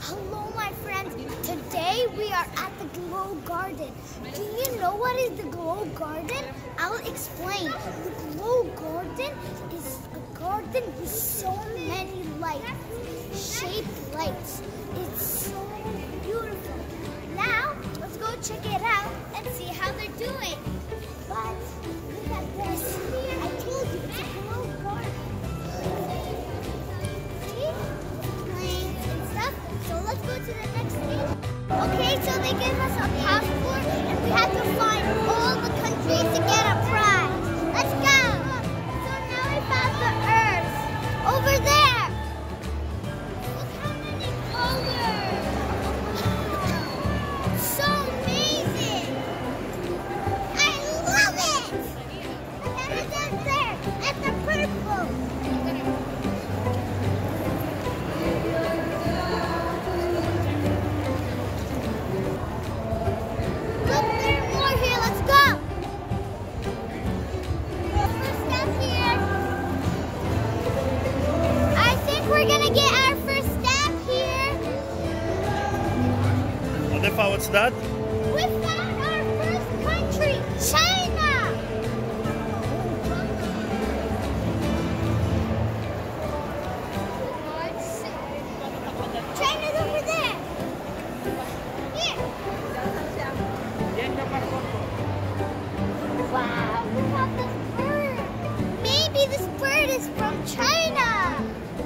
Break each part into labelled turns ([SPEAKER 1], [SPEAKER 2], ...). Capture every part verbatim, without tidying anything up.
[SPEAKER 1] Hello, my friends. Today we are at the Glow Garden. Do you know what is the Glow Garden? I'll explain. The Glow Garden is a garden with so many lights, shaped lights. It's so beautiful. Now, let's go check it out and see how they're doing. But look at this. I told you, it's a Glow Garden. So let's go to the next stage. Okay, so they gave us a passport and we have to find all the countries to get a prize. Let's go! So now we found the herbs. Over there! Look how many colors! So amazing! I love it! And then it's up there, at the purple.
[SPEAKER 2] Nadifa, what's that?
[SPEAKER 1] We found our first country, China! China's over there! Here! Wow, we have this bird! Maybe this bird is from China!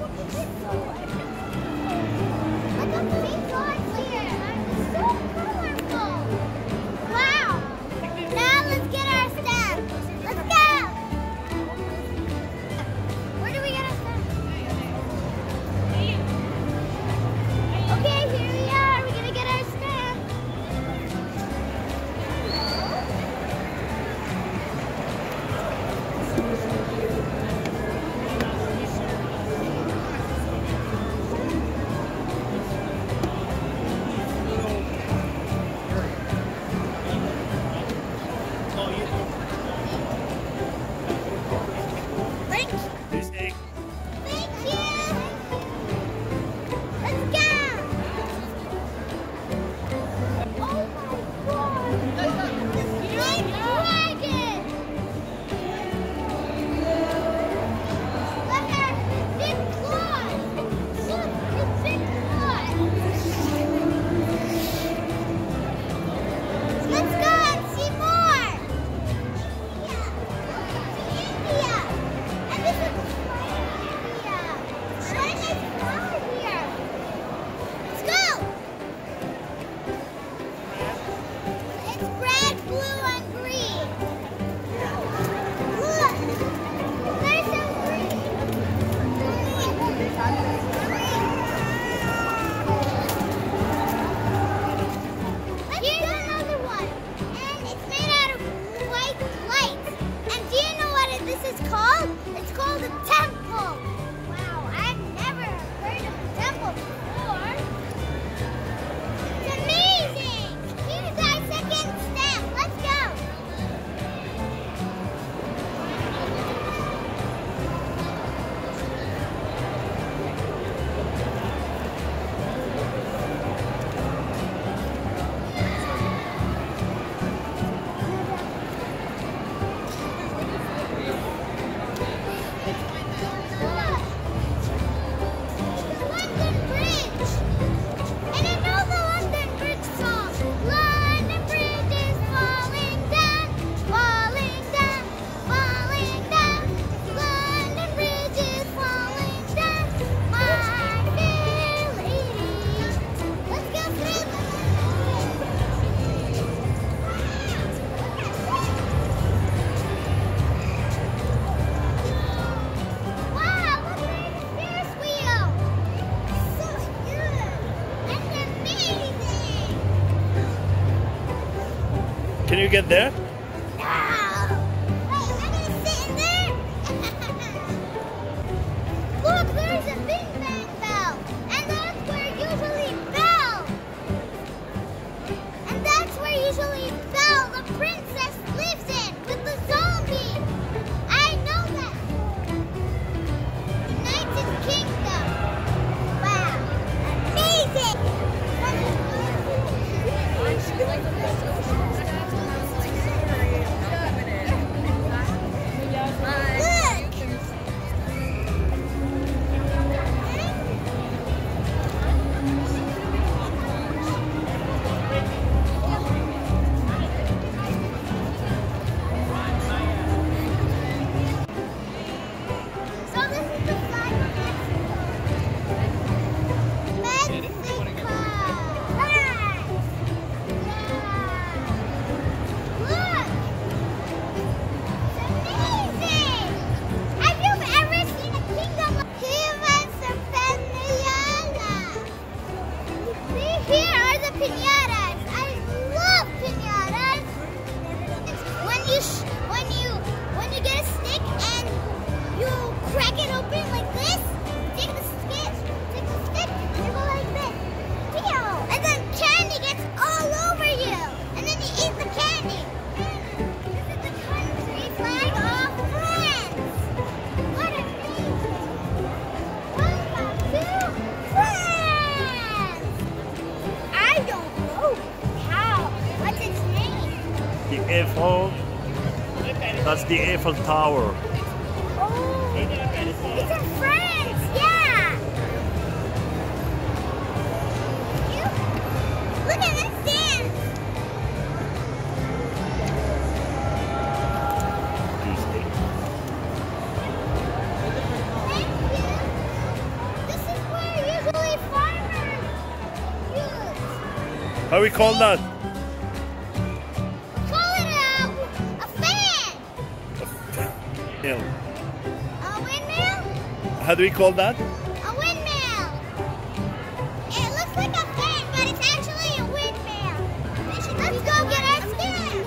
[SPEAKER 1] Look at the big dogs here! So colorful! Wow! Now let's get our stamp. Let's go! Where do we get our stamp? Okay, here we are. We're gonna get our stamp.
[SPEAKER 2] Can you get there?
[SPEAKER 1] No! Wait, am I gonna sit in there? Look, there's a Big Bang Bell! And that's where usually Belle! And that's where usually Belle, the princess, lives in with the zombie! I know that! United Kingdom! Wow! Amazing! piñatas. I love piñatas. When you sh when you when you get a stick and you crack it open like this, take the stick, take the stick, and you go like this. Pew! And then candy gets all over you, and then you eat the candy. This is the country flag of France. What amazing! Welcome to France. I don't know how. What's its name?
[SPEAKER 2] The Eiffel. That's the Eiffel Tower.
[SPEAKER 1] Oh, it's in France. Yeah. You, look at this dance. Thank you. This is where usually farmers use.
[SPEAKER 2] How we call that?
[SPEAKER 1] Call it a, a fan.
[SPEAKER 2] Yeah.
[SPEAKER 1] A windmill.
[SPEAKER 2] How do we call that?
[SPEAKER 1] A windmill. It looks like a fan, but it's actually a windmill. Let's go get our stand.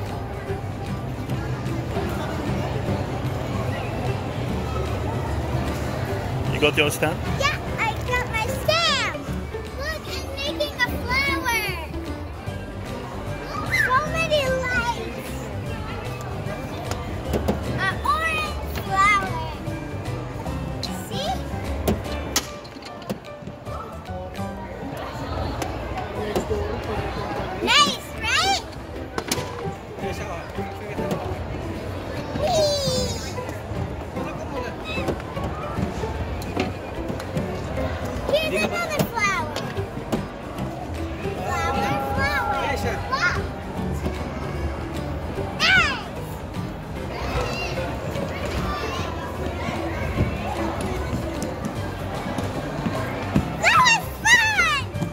[SPEAKER 2] You got your stand?
[SPEAKER 1] Yeah, I got my stand. Look, I'm making a flower. So many lights. An orange flower. See? Nice, right? Whee! Here's another flower. Flower, flower. Wow. Nice! That was fun!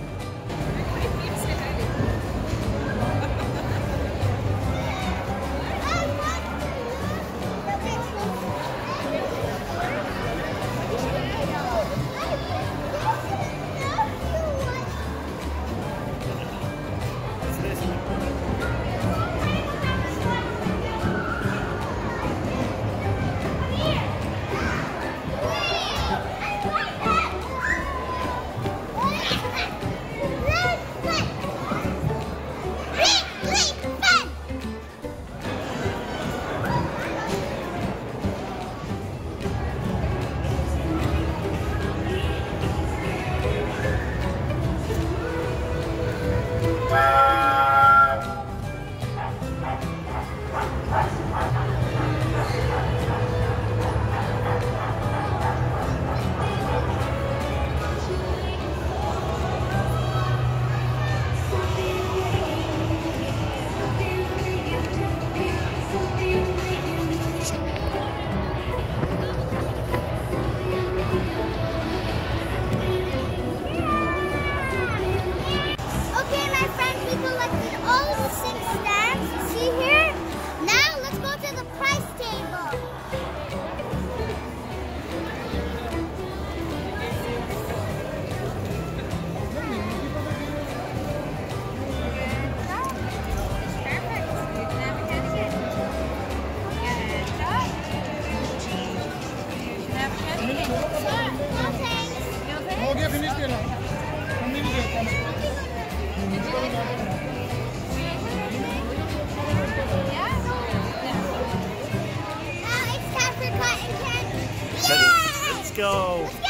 [SPEAKER 1] Okay, my friend, we collected all the six stamps. See here? Now let's go to the price table.
[SPEAKER 3] हो गया finish तेरा mummy भी देता है
[SPEAKER 1] Now it's time for cotton candy.
[SPEAKER 2] Let's go.